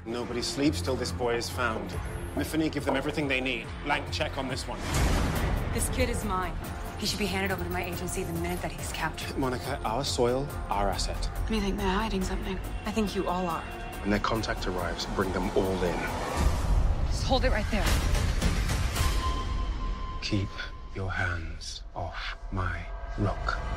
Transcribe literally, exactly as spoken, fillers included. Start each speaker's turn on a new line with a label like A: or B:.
A: Nobody sleeps till this boy is found. Miffany, give them everything they need. Blank check on this one.
B: This kid is mine. He should be handed over to my agency the minute that he's captured.
A: Monica, our soil, our asset.
B: Do you think they're hiding something? I think you all are.
A: When their contact arrives, bring them all in.
B: Just hold it right there.
A: Keep your hands off my rock.